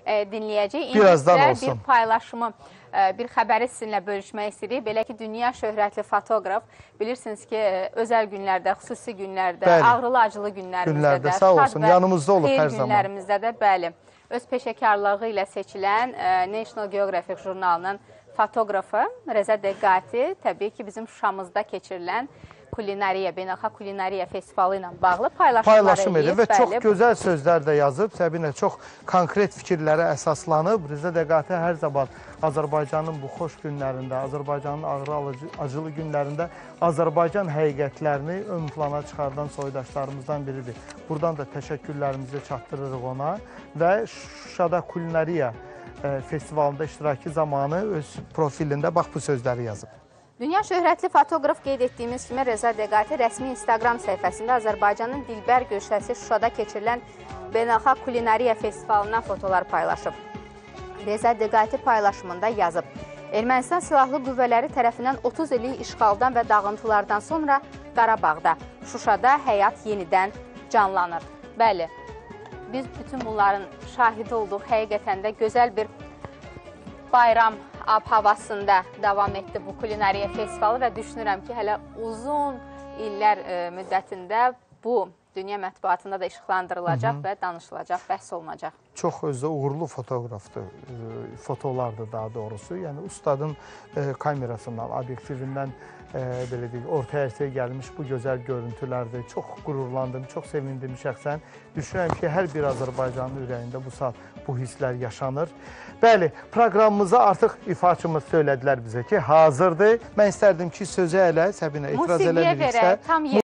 dinləyəcəyik. Birazdan olsun. Bir paylaşımı, bir xəbəri sizinlə bölüşmək istəyirik. Belə ki, dünya şöhrətli fotoqraf, bilirsiniz ki, özəl günlərdə, xüsusi günlərdə, ağrılı-acılı günlərimizdə də, sağ olsun, yanımızda olub hər zaman. Günlərimizdə də, bəli, öz peşəkarlığı ilə seçilən National Geographic jurnalının fotoqrafı Rəza Deqati, təbii ki, bizim Şuşamızda keçirilən kulinariya, beynəlxalq kulinariya festivalı ilə bağlı paylaşım edir və çox gözəl sözlər də yazıb. Səbinə, çox konkret fikirlərə əsaslanıb. Rəza Deqati hər zaman Azərbaycanın bu xoş günlərində, Azərbaycanın ağrı-acılı günlərində Azərbaycan həqiqətlərini ön plana çıxardan soydaşlarımızdan biridir. Buradan da təşəkkürlərimizi çatdırırıq ona və Şuşada kulinariya festivalında iştirakı zamanı öz profilində bax bu sözləri yazıb. Dünya şöhrətli fotoqraf qeyd etdiyimiz kimi Rəza Deqati rəsmi Instagram səhifəsində Azərbaycanın dilbər göstərisi Şuşada keçirilən beynəlxalq kulinariya festivalından fotolar paylaşıb. Rəza Deqati paylaşımında yazıb. Ermənistan silahlı qüvvələri tərəfindən 30 illik işğaldan və dağıntılardan sonra Qarabağda, Şuşada həyat yenidən canlanır. Bəli, biz bütün bunların şahidi olduq. Həqiqətən də gözəl bir bayram havasında davam etdi bu kulinariya festivalı və düşünürəm ki, hələ uzun illər müddətində bu dünya mətbuatında da işıqlandırılacaq və danışılacaq, bəhs olunacaq. Çox özdə uğurlu fotoqrafdır, fotolardır daha doğrusu. Yəni, ustadın kamerasından, obyektivindən belə deyək, ortaya gəlmiş bu gözəl görüntülərdir. Çox qürurlandım, çox sevindim şəxsən. Düşünürəm ki, hər bir Azərbaycanın ürəyində bu saat bu hisslər yaşanır. Bəli, proqramımıza artıq ifaçımız söylədilər bizə ki, hazırdır. Mən istərdim ki, sözə elə, Səbinə etiraz eləmiriksə.